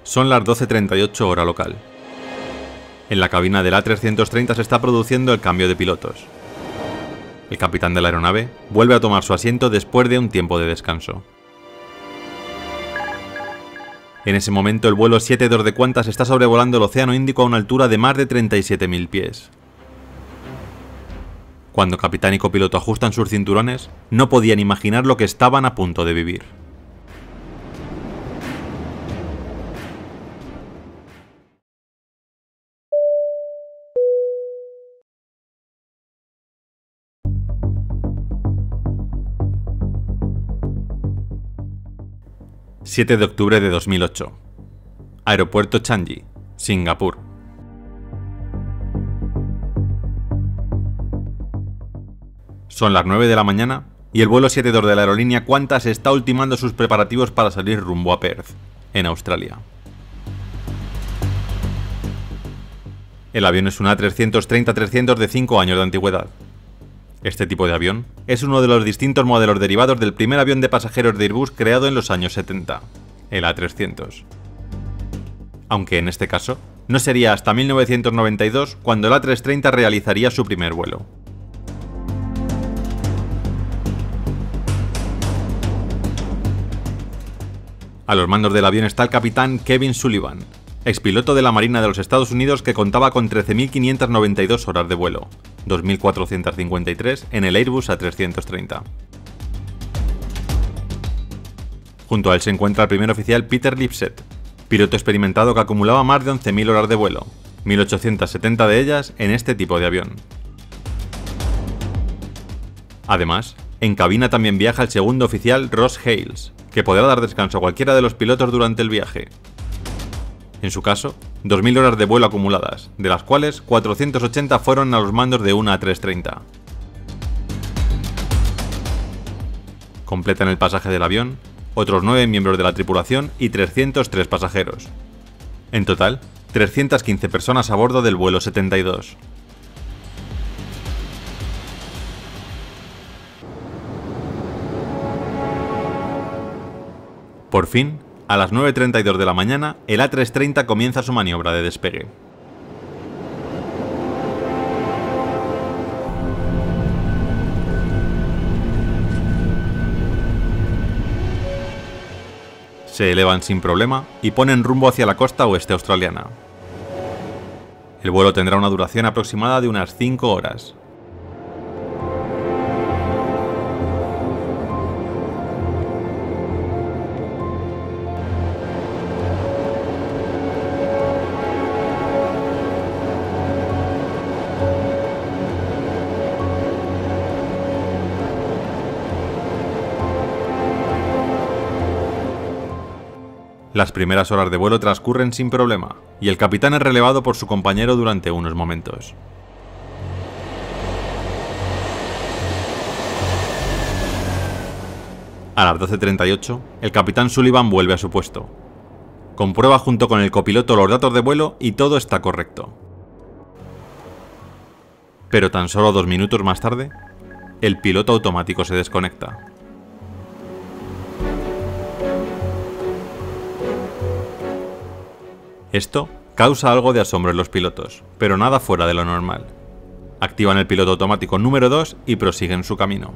Son las 12:38 hora local. En la cabina del A330 se está produciendo el cambio de pilotos. El capitán de la aeronave vuelve a tomar su asiento después de un tiempo de descanso. En ese momento el vuelo 72 de Qantas está sobrevolando el Océano Índico a una altura de más de 37.000 pies. Cuando capitán y copiloto ajustan sus cinturones, no podían imaginar lo que estaban a punto de vivir. ...7 de octubre de 2008... Aeropuerto Changi, Singapur. Son las 9 de la mañana y el vuelo 72 de la aerolínea Qantas está ultimando sus preparativos para salir rumbo a Perth, en Australia. El avión es un A330-300 de 5 años de antigüedad. Este tipo de avión es uno de los distintos modelos derivados del primer avión de pasajeros de Airbus creado en los años 70, el A300. Aunque en este caso, no sería hasta 1992 cuando el A330 realizaría su primer vuelo. A los mandos del avión está el capitán Kevin Sullivan, expiloto de la Marina de los Estados Unidos que contaba con 13.592 horas de vuelo, 2.453 en el Airbus A330. Junto a él se encuentra el primer oficial Peter Lipset, piloto experimentado que acumulaba más de 11.000 horas de vuelo, 1.870 de ellas en este tipo de avión. Además, en cabina también viaja el segundo oficial Ross Hales, que podrá dar descanso a cualquiera de los pilotos durante el viaje. En su caso, 2.000 horas de vuelo acumuladas, de las cuales 480 fueron a los mandos de una A330. Completan el pasaje del avión otros 9 miembros de la tripulación y 303 pasajeros. En total, 315 personas a bordo del vuelo 72. Por fin, a las 9:32 de la mañana, el A330 comienza su maniobra de despegue. Se elevan sin problema y ponen rumbo hacia la costa oeste australiana. El vuelo tendrá una duración aproximada de unas 5 horas. Las primeras horas de vuelo transcurren sin problema, y el capitán es relevado por su compañero durante unos momentos. A las 12:38, el capitán Sullivan vuelve a su puesto. Comprueba junto con el copiloto los datos de vuelo y todo está correcto. Pero tan solo 2 minutos más tarde, el piloto automático se desconecta. Esto causa algo de asombro en los pilotos, pero nada fuera de lo normal. Activan el piloto automático número 2 y prosiguen su camino.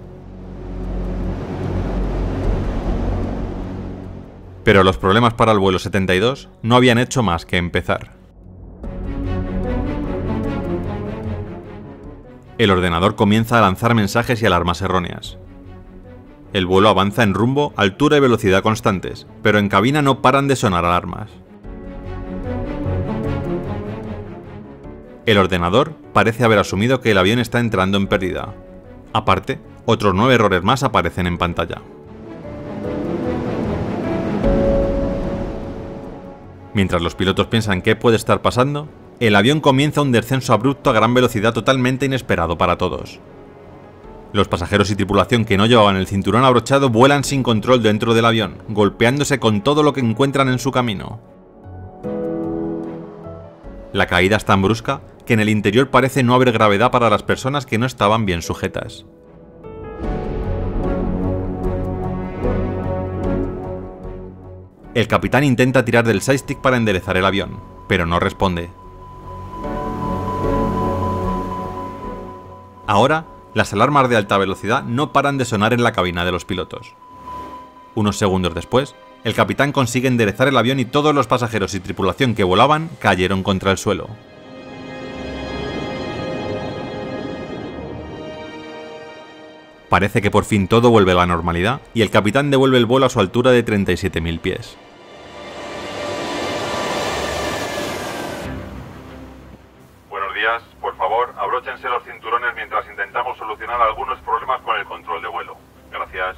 Pero los problemas para el vuelo 72 no habían hecho más que empezar. El ordenador comienza a lanzar mensajes y alarmas erróneas. El vuelo avanza en rumbo, altura y velocidad constantes, pero en cabina no paran de sonar alarmas. El ordenador parece haber asumido que el avión está entrando en pérdida. Aparte, otros 9 errores más aparecen en pantalla. Mientras los pilotos piensan qué puede estar pasando, el avión comienza un descenso abrupto a gran velocidad totalmente inesperado para todos. Los pasajeros y tripulación que no llevaban el cinturón abrochado vuelan sin control dentro del avión, golpeándose con todo lo que encuentran en su camino. La caída es tan brusca que en el interior parece no haber gravedad para las personas que no estaban bien sujetas. El capitán intenta tirar del side-stick para enderezar el avión, pero no responde. Ahora, las alarmas de alta velocidad no paran de sonar en la cabina de los pilotos. Unos segundos después, el capitán consigue enderezar el avión y todos los pasajeros y tripulación que volaban cayeron contra el suelo. Parece que por fin todo vuelve a la normalidad y el capitán devuelve el vuelo a su altura de 37.000 pies. Buenos días, por favor, abróchense los cinturones mientras intentamos solucionar algunos problemas con el control de vuelo. Gracias.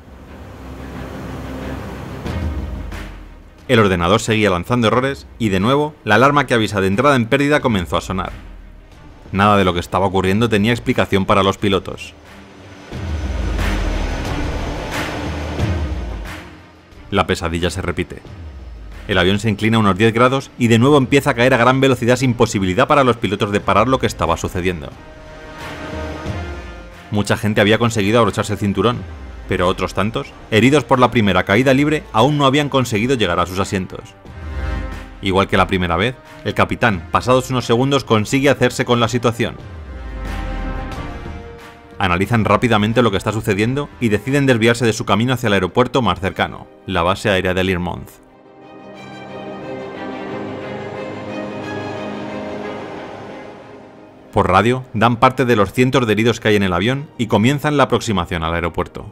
El ordenador seguía lanzando errores y de nuevo la alarma que avisa de entrada en pérdida comenzó a sonar. Nada de lo que estaba ocurriendo tenía explicación para los pilotos. La pesadilla se repite. El avión se inclina unos 10 grados y de nuevo empieza a caer a gran velocidad sin posibilidad para los pilotos de parar lo que estaba sucediendo. Mucha gente había conseguido abrocharse el cinturón, pero otros tantos, heridos por la primera caída libre, aún no habían conseguido llegar a sus asientos. Igual que la primera vez, el capitán, pasados unos segundos, consigue hacerse con la situación. Analizan rápidamente lo que está sucediendo y deciden desviarse de su camino hacia el aeropuerto más cercano, la base aérea de Learmonth. Por radio, dan parte de los cientos de heridos que hay en el avión y comienzan la aproximación al aeropuerto.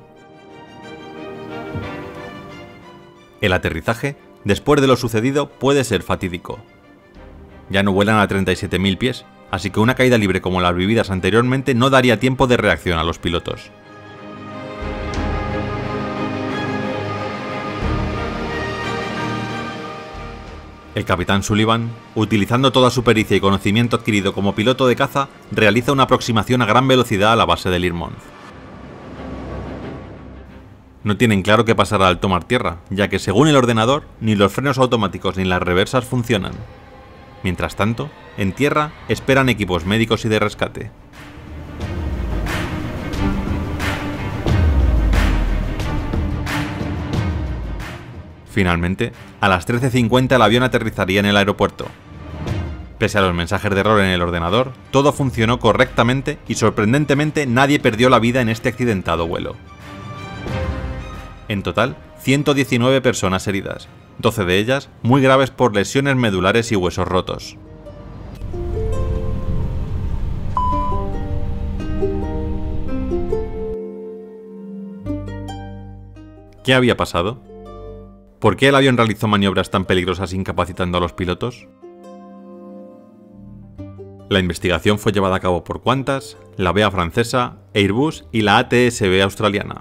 El aterrizaje, después de lo sucedido, puede ser fatídico. Ya no vuelan a 37.000 pies, así que una caída libre como las vividas anteriormente no daría tiempo de reacción a los pilotos. El capitán Sullivan, utilizando toda su pericia y conocimiento adquirido como piloto de caza, realiza una aproximación a gran velocidad a la base de Learmonth. No tienen claro qué pasará al tomar tierra, ya que según el ordenador, ni los frenos automáticos ni las reversas funcionan. Mientras tanto, en tierra esperan equipos médicos y de rescate. Finalmente, a las 13:50 el avión aterrizaría en el aeropuerto. Pese a los mensajes de error en el ordenador, todo funcionó correctamente y sorprendentemente nadie perdió la vida en este accidentado vuelo. En total, 119 personas heridas, 12 de ellas muy graves por lesiones medulares y huesos rotos. ¿Qué había pasado? ¿Por qué el avión realizó maniobras tan peligrosas incapacitando a los pilotos? La investigación fue llevada a cabo por Qantas, la BA francesa, Airbus y la ATSB australiana.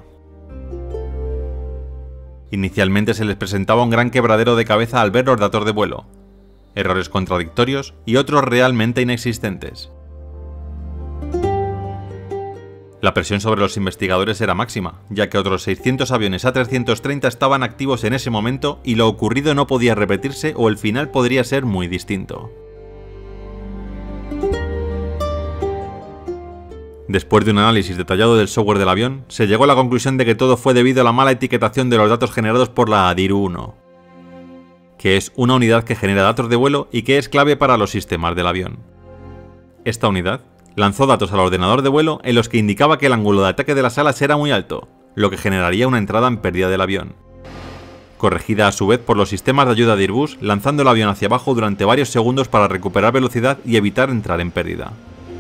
Inicialmente se les presentaba un gran quebradero de cabeza al ver los datos de vuelo, errores contradictorios y otros realmente inexistentes. La presión sobre los investigadores era máxima, ya que otros 600 aviones A330 estaban activos en ese momento y lo ocurrido no podía repetirse o el final podría ser muy distinto. Después de un análisis detallado del software del avión, se llegó a la conclusión de que todo fue debido a la mala etiquetación de los datos generados por la ADIRU-1, que es una unidad que genera datos de vuelo y que es clave para los sistemas del avión. Esta unidad lanzó datos al ordenador de vuelo en los que indicaba que el ángulo de ataque de las alas era muy alto, lo que generaría una entrada en pérdida del avión, corregida a su vez por los sistemas de ayuda de Airbus, lanzando el avión hacia abajo durante varios segundos para recuperar velocidad y evitar entrar en pérdida.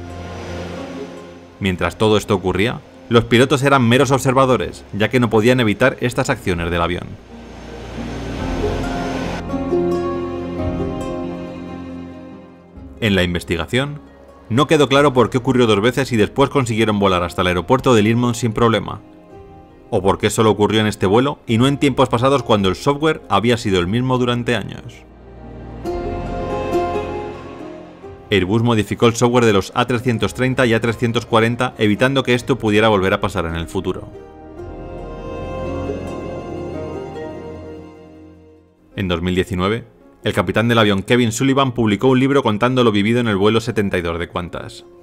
Mientras todo esto ocurría, los pilotos eran meros observadores, ya que no podían evitar estas acciones del avión. En la investigación, no quedó claro por qué ocurrió dos veces y después consiguieron volar hasta el aeropuerto de Learmonth sin problema, o por qué solo ocurrió en este vuelo y no en tiempos pasados cuando el software había sido el mismo durante años. Airbus modificó el software de los A330 y A340 evitando que esto pudiera volver a pasar en el futuro. En 2019, el capitán del avión Kevin Sullivan publicó un libro contando lo vivido en el vuelo 72 de Qantas.